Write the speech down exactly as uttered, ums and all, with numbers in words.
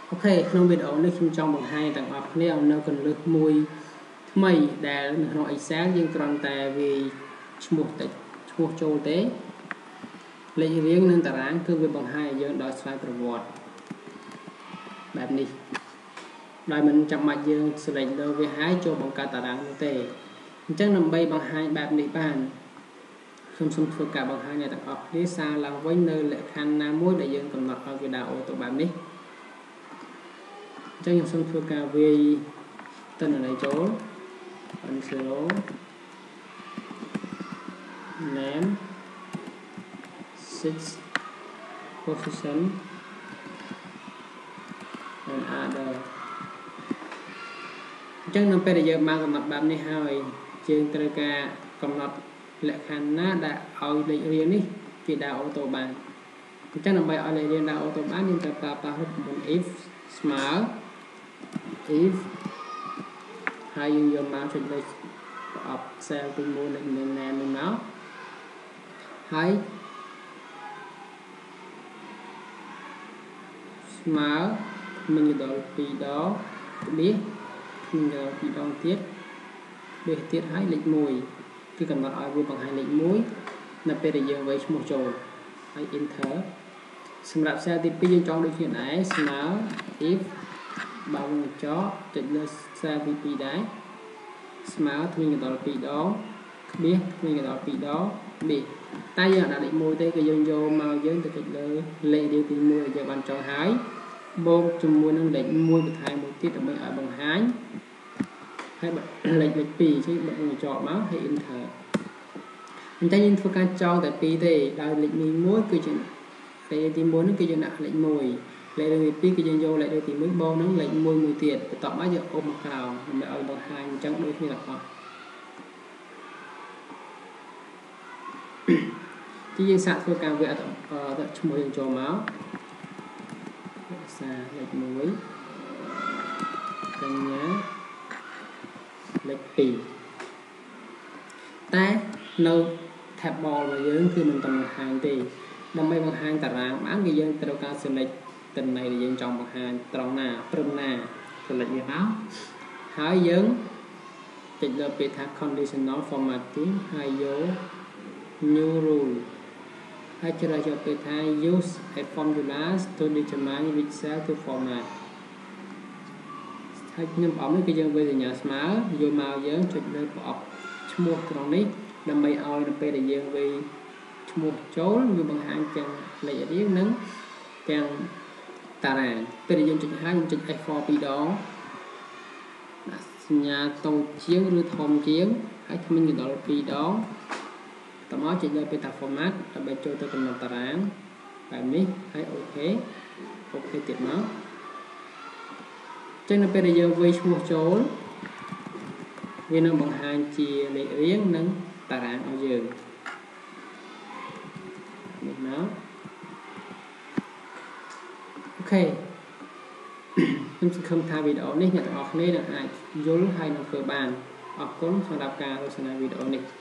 Ok ក្នុងវីដេអូនេះខ្ញុំចង់បង្ហាញទាំងអស់គ្នាអំនៅកន្លឹះមួយថ្មីដែលនៅក្នុង Excel យើងគ្រាន់តែវាឈ្មោះតិចឈ្មោះចូលទេលេខរៀងនិងតារាងគឺវាបង្ហាញឲ្យយើងដោយស្វ័យប្រវត្តិបែបនេះដោយមិនចាំបាច់យើង select លើវាហើយចូលបង្កើតតារាងនោះទេអញ្ចឹងដើម្បីបង្ហាញបែបនេះបានខ្ញុំសូមធ្វើការបង្ហាញឲ្យទាំងអស់គ្នាសារឡើងវិញនៅលក្ខខណ្ឌណាមួយដែលយើងកំណត់ឲ្យវាដើរអូតូបែបនេះអញ្ចឹងខ្ញុំសូមធ្វើការវាយទិន្នន័យចូល zero name six position and other អញ្ចឹងនៅពេលដែលយើងបានកំណត់បែបនេះហើយយើងត្រូវការកំណត់លក្ខខណ្ឌណាដែលឲ្យលេខរៀងនេះវាដើរអូតូបានអញ្ចឹងដើម្បីឲ្យលេខរៀងដើរអូតូបានយើងត្រូវប្រើប្រាស់រូបមន្ត if ស្មើ if ហើយយើងយកមកចុចលេខប្រអប់ cell ទីមួយលេខ name នេះមកហើយស្មើនឹងដល់ពីរដងក្បៀសនឹងដល់ពីរដងទៀតក្បៀសទៀតហើយលេខមួយគឺកំណត់ឲ្យវាបង្ហាញលេខមួយនៅពេលដែលយើងវាយឈ្មោះចូលហើយ enter សម្រាប់ cell ទីពីរយើងចង់ដូចគ្នាដែរស្មើ if បើវងចោចុចលើ cell ទីពីរដែរស្មើគ្មានដល់ពីរដងក្បៀសគ្មានដល់ពីរដងក្បៀសតែយើងអត់ដាក់លេខមួយទេគឺយើងយកមកយើងទៅចុចលើលេខរៀងទីមួយដែលយើងបានចង់ហើយបូកជាមួយនឹងលេខមួយបន្ថែមមួយទៀតដើម្បីឲ្យបង្ហាញហើយលេខលេខពីរជួយបិទវងចោមកហើយ enter អញ្ចឹងយើងធ្វើការចងតែពីរទេដោយលេខនេះមួយគឺជាលេខទីមួយនោះគឺយើងដាក់លេខមួយលេខទីពីរគឺយើងយកលេខទីមួយបូកនឹងលេខមួយមួយទៀតបន្ទាប់មកយើងអុំមកក្រោមដើម្បីឲ្យបង្ហាញអញ្ចឹងដូចគ្នាទាំងអស់ទីយើងសាកធ្វើការវាអត់ឈ្មោះយើងចូលមកសារលេខមួយកញ្ញាលេខពីរតែនៅ table របស់យើងគឺមិនต้องបង្ហាញទេដើម្បីបង្ហាញតារាងបានគឺយើងត្រូវការ select ទិន្នន័យដែលយើងចង់បង្ហាញត្រង់ណាព្រឹមណា select វាមកហើយយើងចុចលើពេលថា conditional formatting ហើយយក new rule ហើយជ្រើសយកពេលថា use a formula to determine which cell to format ហើយខ្ញុំប្រអប់នេះគឺយើងវាយសញ្ញាស្មើយកមកយើងចុចលើប្រអប់ឈ្មោះត្រង់នេះដើម្បីឲ្យនៅពេលដែលយើងវាយឈ្មោះចូលវាបង្ហាញទាំងលេខរៀងនិងទាំងតារាងពេលដែលយើងចុចហើយយើងចុច F ហ្វ័រ ពីរដងដាក់សញ្ញាតូចជាងឬធំជាងហើយគ្មានដល់ពីរដងតមកចុចលើពេលថា format ដើម្បីចូលទៅកំណត់តារាងបែបនេះហើយអូខេអូខេទៀតមកចឹងនៅពេលដែលយើងវាយឈ្មោះចូលវានឹងបង្ហាញជាលេខរៀងនិងតារាងឲ្យយើងនេះមកអូខេខ្ញុំសង្ឃឹមថាវីដេអូនេះអ្នកទាំងអស់គ្នានឹងអាចយល់ហើយនឹងធ្វើបានអរគុណសម្រាប់ការទស្សនាវីដេអូនេះ